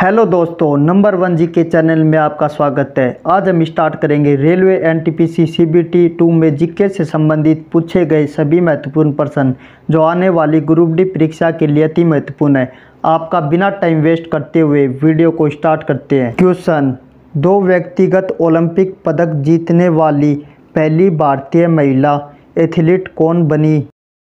Hello दोस्तों, number 1 जी के channel में आपका स्वागत है। आज हम स्टार्ट करेंगे रेलवे एनटीपीसी सीबीटी 2 में जीके से संबंधित पूछे गए सभी महत्वपूर्ण प्रश्न जो आने वाली ग्रुप डी परीक्षा के लिए अति महत्वपूर्ण है। आपका बिना टाइम वेस्ट करते हुए वीडियो को स्टार्ट करते हैं। क्वेश्चन, 2 व्यक्तिगत ओलंपिक पदक जीतने वाली पहली भारतीय महिला एथलीट कौन बनी?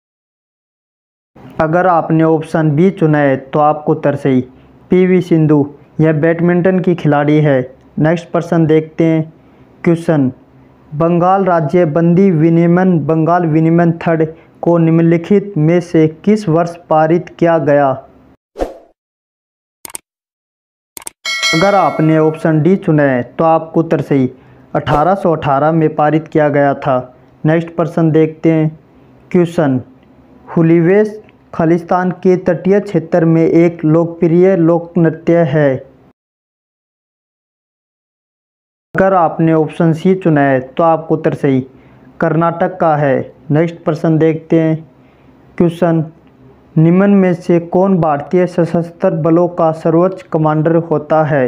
अगर आपने ऑप्शन बी चुना है तो आपको उत्तर सही। पीवी सिंधु, यह बैडमिंटन की खिलाड़ी है। नेक्स्ट प्रश्न देखते हैं। क्वेश्चन, बंगाल राज्य बंदी विनियमन बंगाल विनियमन थर्ड को निम्नलिखित में से किस वर्ष पारित किया गया? अगर आपने ऑप्शन डी चुना है तो आपको उत्तर सही। 1818 में पारित किया गया था। नेक्स्ट प्रश्न देखते हैं। क्वेश्चन, हुलीवेस खालिस्तान के तटीय क्षेत्र में एक लोकप्रिय लोक नृत्य है। अगर आपने ऑप्शन सी चुना है तो आपको उत्तर सही। कर्नाटक का है। नेक्स्ट प्रश्न देखते हैं। क्वेश्चन, निम्न में से कौन भारतीय सशस्त्र बलों का सर्वोच्च कमांडर होता है?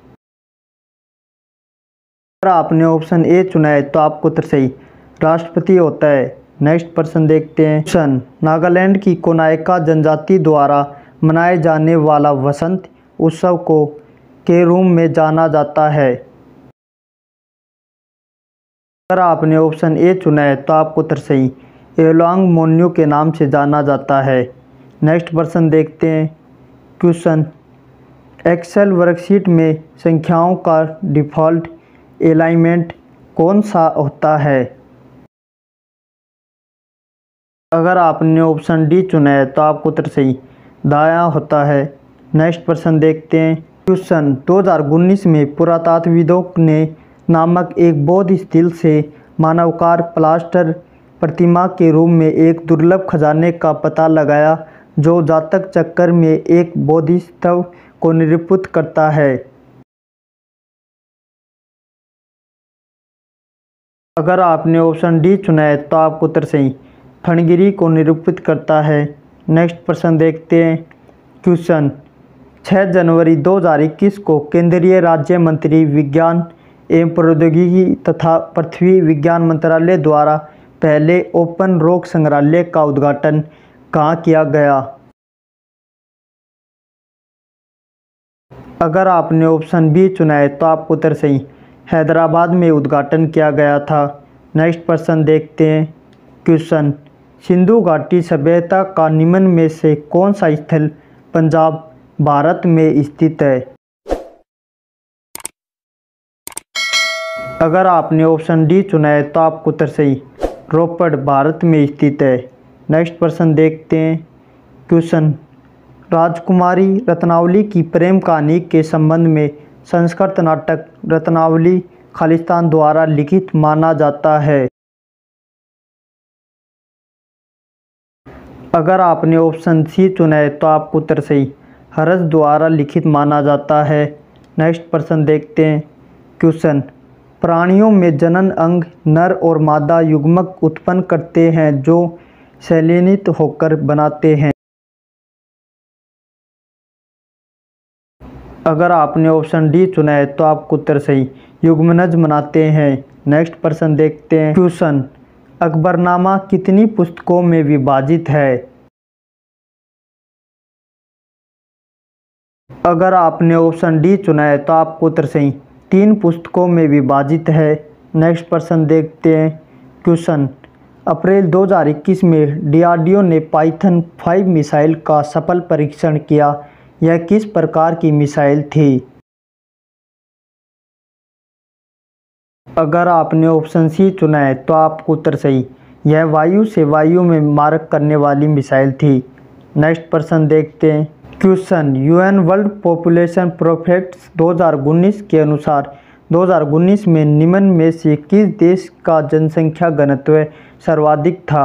अगर आपने ऑप्शन ए चुना है तो आपको उत्तर सही। राष्ट्रपति होता है। नेक्स्ट प्रश्न देखते हैं। क्वेश्चन, नागालैंड की कोनाइका जनजाति द्वारा मनाए जाने वाला वसंत उत्सव को के रूप में जाना जाता है? अगर आपने ऑप्शन ए चुना है तो आपको उत्तर सही। एलोंग मोन्यू के नाम से जाना जाता है। नेक्स्ट प्रश्न देखते हैं। क्वेश्चन, एक्सेल वर्कशीट में संख्याओं का डिफ़ॉल्ट अलाइनमेंट कौन सा होता है? अगर आपने ऑप्शन डी चुना है तो आपको उत्तर सही। दायां होता है। नेक्स्ट प्रश्न देखते हैं। क्वेश्चन, 2019 में पुरातत्वविदों ने नामक एक बौद्ध स्थल से मानवाकार प्लास्टर प्रतिमा के रूप में एक दुर्लभ खजाने का पता लगाया जो जातक चक्र में एक बोधिसत्व को निरूपित करता है। अगर आपने ऑप्शन डी चुना है तो आपको उत्तर सही। फणगिरी को निरूपित करता है। नेक्स्ट प्रश्न देखते हैं। क्वेश्चन, 6 जनवरी 2021 को केंद्रीय राज्य मंत्री विज्ञान एवं प्रौद्योगिकी तथा पृथ्वी विज्ञान मंत्रालय द्वारा पहले ओपन रॉक संग्रहालय का उद्घाटन कहाँ किया गया? अगर आपने ऑप्शन बी चुना है तो आपको उत्तर सही। हैदराबाद में उद्घाटन किया गया था। नेक्स्ट प्रश्न देखते हैं। क्वेश्चन, सिंधु घाटी सभ्यता का निम्न में से कौन सा स्थल पंजाब भारत में स्थित है? अगर आपने ऑप्शन डी चुना है तो आपको उत्तर सही। रोपड़ भारत में स्थित है। नेक्स्ट प्रश्न देखते हैं। क्वेश्चन, राजकुमारी रत्नावली की प्रेम कहानी के संबंध में संस्कृत नाटक रत्नावली खालिस्तान द्वारा लिखित माना जाता है। अगर आपने ऑप्शन सी चुना है तो आपको उत्तर सही। हर्ष द्वारा लिखित माना जाता है। नेक्स्ट प्रश्न देखते हैं। क्वेश्चन, प्राणियों में जनन अंग नर और मादा युग्मक उत्पन्न करते हैं जो संलयनित होकर बनाते हैं। अगर आपने ऑप्शन डी चुना है तो आपको उत्तर सही। युग्मनज बनाते हैं। नेक्स्ट प्रश्न देखते हैं। क्वेश्चन, अकबरनामा कितनी पुस्तकों में विभाजित है? अगर आपने ऑप्शन डी चुना है तो आपको उत्तर सही। 3 पुस्तकों में विभाजित है। नेक्स्ट प्रश्न देखते हैं। क्वेश्चन, अप्रैल 2021 में डीआरडीओ ने पाइथन 5 मिसाइल का सफल परीक्षण किया। यह किस प्रकार की मिसाइल थी? अगर आपने ऑप्शन सी चुना है तो आपको उत्तर सही। यह वायु से वायु में मारक करने वाली मिसाइल थी। नेक्स्ट प्रश्न देखते हैं। Question, UN world population project 2019 के अनुसार 2019 में निम्न में से किस देश का जनसंख्या घनत्व सर्वाधिक था?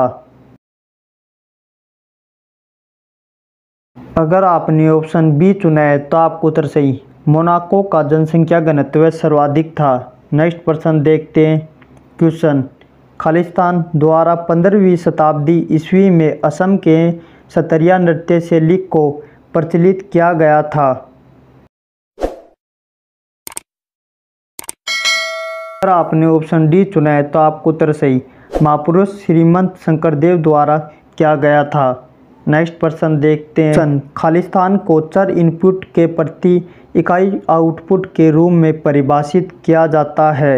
अगर आपने ऑप्शन बी चुना है तो आपको उत्तर सही। मोनाको का जनसंख्या घनत्व सर्वाधिक था। नेक्स्ट प्रश्न देखते हैं। क्वेश्चन, खालिस्तान द्वारा 15वीं शताब्दी ईस्वी में असम के सतरिया नृत्य शैली को प्रचलित किया गया था। अगर आपने ऑप्शन डी चुना है तो आपको उत्तर सही। महापुरुष श्रीमंत शंकरदेव द्वारा किया गया था। नेक्स्ट प्रश्न देखते हैं। खालिस्तान को चर इनपुट के प्रति इकाई आउटपुट के रूप में परिभाषित किया जाता है।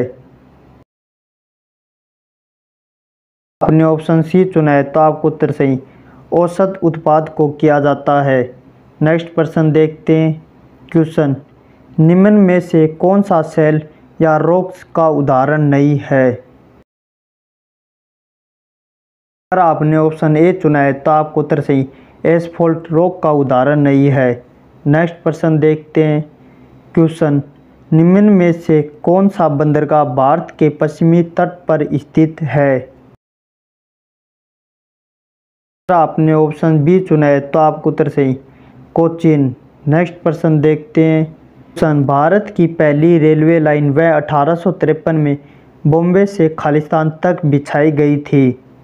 आपने ऑप्शन सी चुना है तो आपको उत्तर सही। औसत उत्पाद को किया जाता है। नेक्स्ट प्रश्न देखते हैं। क्वेश्चन, निम्न में से कौन सा सेल या रोग का उदाहरण नहीं है। अगर आपने ऑप्शन ए चुना है तो आपको उत्तर सही। एसफॉल्ट रोग का उदाहरण नहीं है। नेक्स्ट प्रश्न देखते हैं। क्वेश्चन, निम्न में से कौन सा बंदरगाह भारत के पश्चिमी तट पर स्थित है। अगर आपने ऑप्शन बी चुना है तो आपको उत्तर सही। कोचीन। नेक्स्ट प्रश्न देखते हैं। भारत की पहली रेलवे लाइन वह 1853 में बॉम्बे से खालिस्तान तक बिछाई गई थी।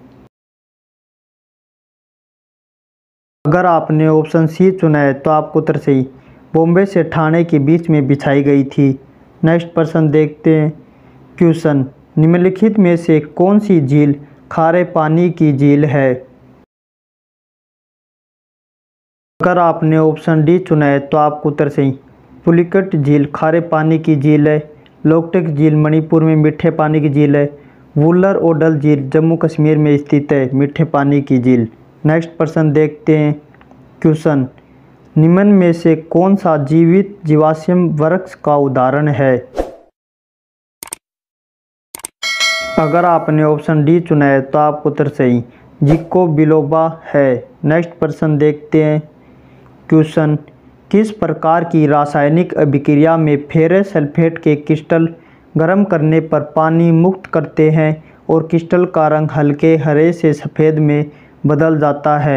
अगर आपने ऑप्शन सी चुना है तो आपको उत्तर सही। बॉम्बे से ठाणे के बीच में बिछाई गई थी। नेक्स्ट प्रश्न देखते हैं। क्वेश्चन, निम्नलिखित में से कौन सी झील खारे पानी की झील है। अगर आपने ऑप्शन डी चुना है तो आपको उत्तर सही। पुलिकट झील खारे पानी की झील है। लोकटक झील मणिपुर में मीठे पानी की झील है। वुलर ओडल झील जम्मू कश्मीर में स्थित है, मीठे पानी की झील। नेक्स्ट प्रश्न देखते हैं। क्वेश्चन, निम्न में से कौन सा जीवित जीवाश्म वृक्ष का उदाहरण है। अगर आपने ऑप्शन डी चुना है तो आपको उत्तर सही। जिंको बिलोबा है। नेक्स्ट प्रश्न देखते हैं। क्वेश्चन, किस प्रकार की रासायनिक अभिक्रिया में फेरस सल्फेट के क्रिस्टल गर्म करने पर पानी मुक्त करते हैं और क्रिस्टल का रंग हल्के हरे से सफ़ेद में बदल जाता है।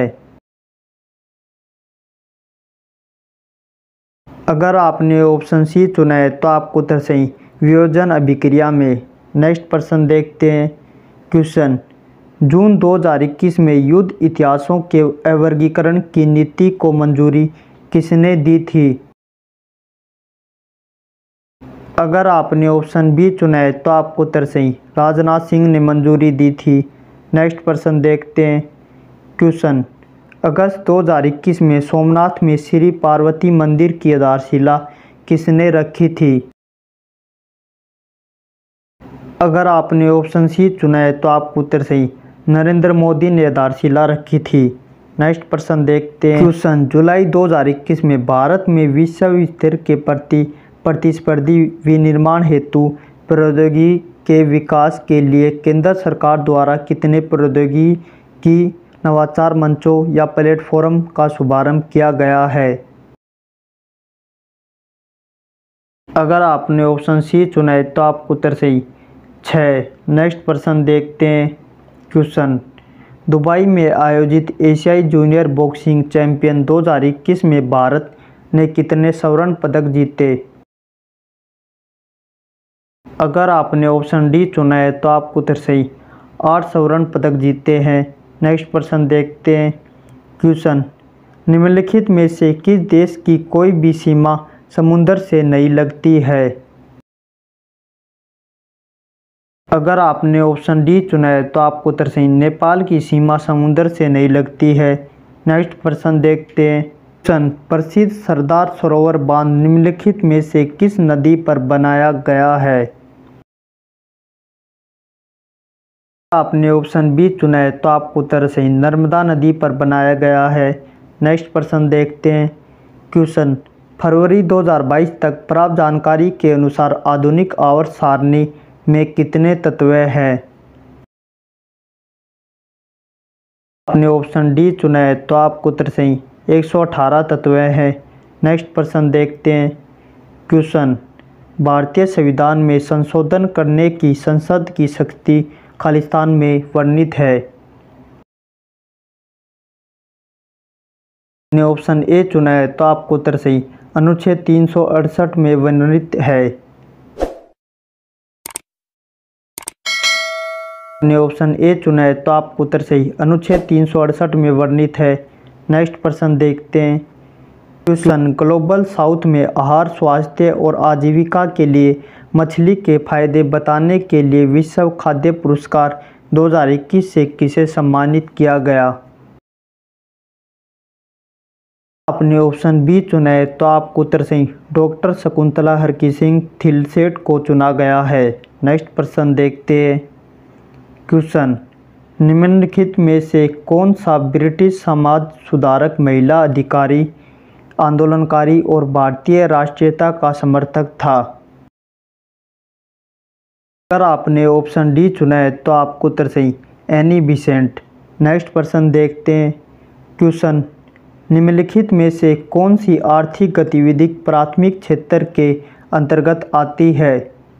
अगर आपने ऑप्शन सी चुना है तो आपको उत्तर सही। वियोजन अभिक्रिया में। नेक्स्ट प्रश्न देखते हैं। क्वेश्चन, जून 2021 में युद्ध इतिहासों के वर्गीकरण की नीति को मंजूरी किसने दी थी। अगर आपने ऑप्शन बी चुना है तो आपको उत्तर सही। राजनाथ सिंह ने मंजूरी दी थी। नेक्स्ट प्रश्न देखते हैं। क्वेश्चन, अगस्त 2021 में सोमनाथ में श्री पार्वती मंदिर की आधारशिला किसने रखी थी। अगर आपने ऑप्शन सी चुना है तो आपको उत्तर सही। नरेंद्र मोदी ने आधारशिला रखी थी। नेक्स्ट प्रश्न देखते हैं। क्वेश्चन, जुलाई 2021 में भारत में विश्व स्तर के प्रतिस्पर्धी विनिर्माण हेतु प्रौद्योगिकी के विकास के लिए केंद्र सरकार द्वारा कितने प्रौद्योगिकी नवाचार मंचों या प्लेटफॉर्म का शुभारंभ किया गया है। अगर आपने ऑप्शन सी चुना है तो आपको उत्तर सही। 6। नेक्स्ट प्रश्न देखते हैं। क्वेश्चन, दुबई में आयोजित एशियाई जूनियर बॉक्सिंग चैंपियन 2021 में भारत ने कितने स्वर्ण पदक जीते। अगर आपने ऑप्शन डी चुना है तो आपको उत्तर सही। 8 स्वर्ण पदक जीते हैं। नेक्स्ट प्रश्न देखते हैं। क्वेश्चन, निम्नलिखित में से किस देश की कोई भी सीमा समुद्र से नहीं लगती है। अगर आपने ऑप्शन डी चुना है तो आपको उत्तर सही। नेपाल की सीमा समुद्र से नहीं लगती है। नेक्स्ट प्रश्न देखते हैं। क्वेश्चन, प्रसिद्ध सरदार सरोवर बांध निम्नलिखित में से किस नदी पर बनाया गया है। आपने ऑप्शन बी चुना है तो आपको उत्तर सही। नर्मदा नदी पर बनाया गया है। नेक्स्ट प्रश्न देखते हैं। क्वेश्चन, फरवरी 2022 तक प्राप्त जानकारी के अनुसार आधुनिक आवर्त सारणी में कितने तत्व हैं। आपने ऑप्शन डी चुना है तो आपको उत्तर सही। 118 तत्व हैं। नेक्स्ट प्रश्न देखते हैं। क्वेश्चन, भारतीय संविधान में संशोधन करने की संसद की शक्ति खालिस्तान में वर्णित है। आपने ऑप्शन ए चुना है तो आपको उत्तर सही। अनुच्छेद 368 में वर्णित है। आपने ऑप्शन ए चुना है तो आपको उत्तर सही। अनुच्छेद 368 में वर्णित है। नेक्स्ट प्रश्न देखते हैं। क्वेश्चन, ग्लोबल साउथ में आहार, स्वास्थ्य और आजीविका के लिए मछली के फायदे बताने के लिए विश्व खाद्य पुरस्कार 2021 से किसे सम्मानित किया गया? आपने ऑप्शन बी चुना है तो आपको उत्तर सही डॉक्टर शकुंतला हरकिशन थिलसेट को चुना गया है। नेक्स्ट प्रश्न देखते हैं। क्वेश्चन, निम्नलिखित में से कौन सा ब्रिटिश समाज सुधारक, महिला अधिकारी, आंदोलनकारी और भारतीय राष्ट्रीयता का समर्थक था? अगर आपने ऑप्शन डी चुना है तो आपको उत्तर सही एनी बिसेंट। नेक्स्ट प्रश्न देखते हैं। क्वेश्चन, निम्नलिखित में से कौन सी आर्थिक गतिविधि प्राथमिक क्षेत्र के अंतर्गत आती है?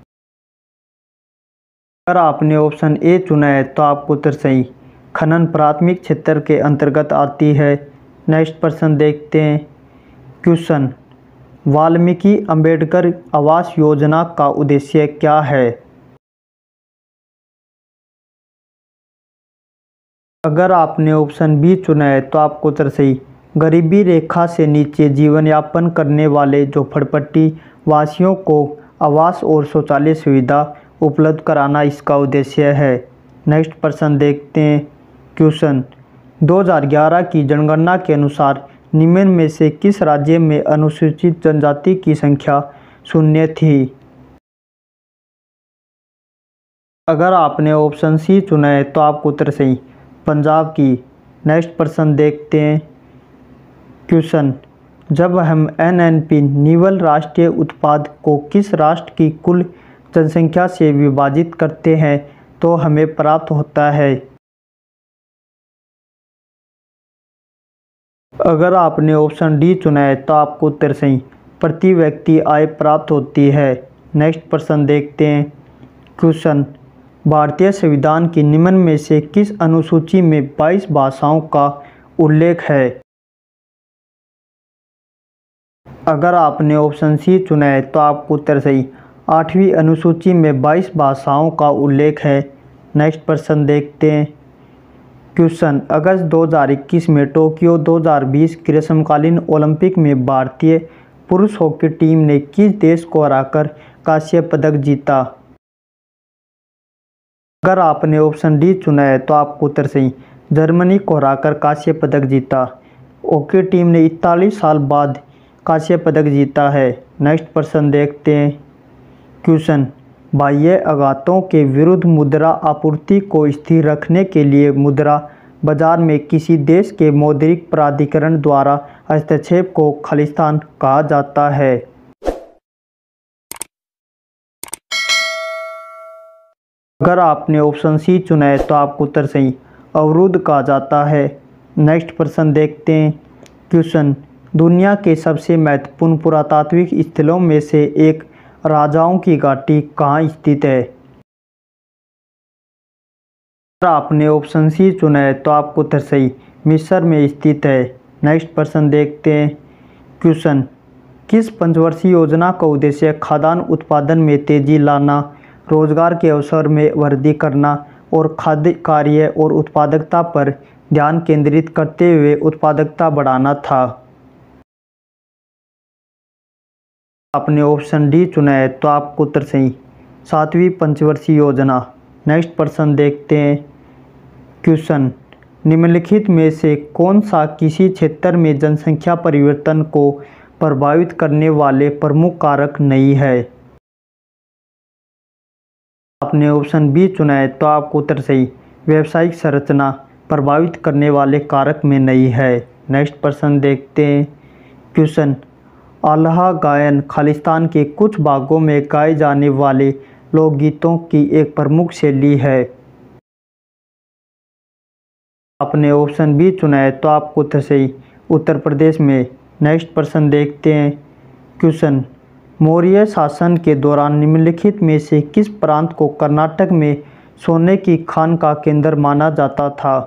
अगर आपने ऑप्शन ए चुना है तो आपको उत्तर सही खनन प्राथमिक क्षेत्र के अंतर्गत आती है। नेक्स्ट प्रश्न देखते हैं। क्वेश्चन, वाल्मीकि अंबेडकर आवास योजना का उद्देश्य क्या है? अगर आपने ऑप्शन बी चुना है तो आपको उत्तर सही गरीबी रेखा से नीचे जीवन यापन करने वाले झोपड़पट्टी वासियों को आवास और शौचालय सुविधा उपलब्ध कराना इसका उद्देश्य है। नेक्स्ट प्रश्न देखते हैं। क्वेश्चन, 2011 की जनगणना के अनुसार निम्न में से किस राज्य में अनुसूचित जनजाति की संख्या 0 थी? अगर आपने ऑप्शन सी चुना है तो आपको उत्तर सही पंजाब की। नेक्स्ट प्रश्न देखते हैं। क्वेश्चन, जब हम एनएनपी निवल राष्ट्रीय उत्पाद को किस राष्ट्र की कुल जनसंख्या से विभाजित करते हैं तो हमें प्राप्त होता है? अगर आपने ऑप्शन डी चुना है तो आपको उत्तर सही प्रति व्यक्ति आय प्राप्त होती है। नेक्स्ट प्रश्न देखते हैं। क्वेश्चन, भारतीय संविधान की निम्न में से किस अनुसूची में 22 भाषाओं का उल्लेख है? अगर आपने ऑप्शन सी चुना है तो आपको उत्तर सही 8वीं अनुसूची में 22 भाषाओं का उल्लेख है। नेक्स्ट प्रश्न देखते हैं। क्वेश्चन, अगस्त 2021 में टोक्यो 2020 ग्रीष्मकालीन ओलंपिक में भारतीय पुरुष हॉकी टीम ने किस देश को हराकर कांस्य पदक जीता? अगर आपने ऑप्शन डी चुना है तो आपको उत्तर सही जर्मनी को हराकर कांस्य पदक जीता। हॉकी टीम ने 41 साल बाद कांस्य पदक जीता है। नेक्स्ट प्रश्न देखते हैं। क्वेश्चन, बाह्य आघातों के विरुद्ध मुद्रा आपूर्ति को स्थिर रखने के लिए मुद्रा बाजार में किसी देश के मौद्रिक प्राधिकरण द्वारा हस्तक्षेप को खालिस्तान कहा जाता है? अगर आपने ऑप्शन सी चुना है तो आपको उत्तर सही अवरुद्ध कहा जाता है। नेक्स्ट प्रश्न देखते हैं। क्वेश्चन, दुनिया के सबसे महत्वपूर्ण पुरातात्विक स्थलों में से एक राजाओं की घाटी कहाँ स्थित है? अगर आपने ऑप्शन सी चुना है तो आपको उत्तर सही मिस्र में स्थित है। नेक्स्ट प्रश्न देखते हैं। क्वेश्चन, किस पंचवर्षीय योजना का उद्देश्य खाद्यान्न उत्पादन में तेजी लाना, रोजगार के अवसर में वृद्धि करना और खाद्य कार्य और उत्पादकता पर ध्यान केंद्रित करते हुए उत्पादकता बढ़ाना था? आपने ऑप्शन डी चुना है तो आपको उत्तर सही 7वीं पंचवर्षीय योजना। नेक्स्ट प्रश्न देखते हैं। क्वेश्चन, निम्नलिखित में से कौन सा किसी क्षेत्र में जनसंख्या परिवर्तन को प्रभावित करने वाले प्रमुख कारक नहीं है? आपने ऑप्शन बी चुना है तो आपको उत्तर सही व्यावसायिक संरचना प्रभावित करने वाले कारक में नहीं है। नेक्स्ट प्रश्न देखते हैं। क्वेश्चन, आल्हा गायन खालिस्तान के कुछ भागों में गाए जाने वाले लोकगीतों की एक प्रमुख शैली है। आपने ऑप्शन बी चुना है तो आपको उत्तर सही उत्तर प्रदेश में। नेक्स्ट प्रश्न देखते हैं। क्वेश्चन, मौर्य शासन के दौरान निम्नलिखित में से किस प्रांत को कर्नाटक में सोने की खान का केंद्र माना जाता था?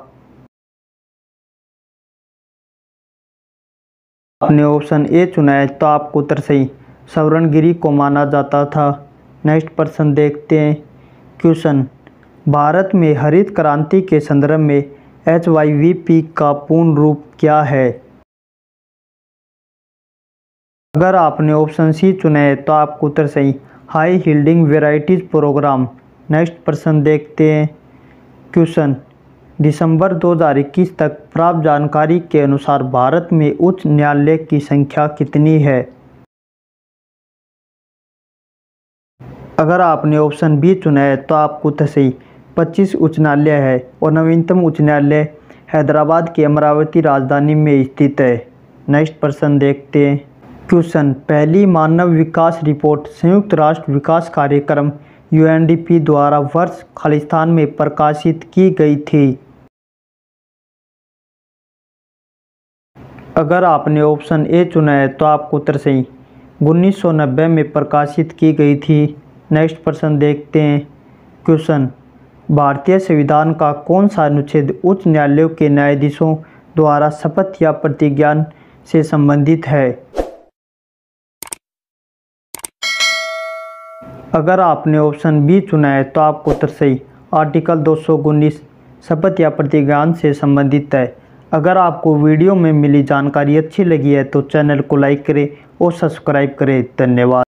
आपने ऑप्शन ए चुना है तो आपको उत्तर सही स्वर्णगिरी को माना जाता था। नेक्स्ट प्रश्न देखते हैं। क्वेश्चन, भारत में हरित क्रांति के संदर्भ में HYVP का पूर्ण रूप क्या है? अगर आपने ऑप्शन सी चुना है तो आपका उत्तर सही, high yielding varieties program. Next प्रश्न देखते हैं। क्वेश्चन, दिसंबर 2021 तक प्राप्त जानकारी के अनुसार भारत में उच्च न्यायालय की संख्या कितनी है? अगर आपने ऑप्शन बी चुना है तो आपको उत्तर सही, 25 उच्च न्यायालय है और नवीनतम उच्च न्यायालय हैदराबाद की अमरावती राजधानी में स्थित है। नेक्स्ट प्रश्न देखते हैं। क्वेश्चन, पहली मानव विकास रिपोर्ट संयुक्त राष्ट्र विकास कार्यक्रम UNDP द्वारा वर्ष खालिस्तान में प्रकाशित की गई थी। अगर आपने ऑप्शन ए चुना है तो आपको उत्तर सही, 1990 में प्रकाशित की गई थी। नेक्स्ट प्रश्न देखते हैं। क्वेश्चन, भारतीय संविधान का कौन सा अनुच्छेद उच्च न्यायालयों के न्यायाधीशों द्वारा शपथ या प्रतिज्ञा से संबंधित है? अगर आपने ऑप्शन बी चुना है तो आपको उत्तर सही, आर्टिकल 219 शपथ या प्रतिज्ञा से संबंधित है। अगर आपको वीडियो में मिली जानकारी अच्छी लगी है तो चैनल को लाइक करें और सब्सक्राइब करें। धन्यवाद।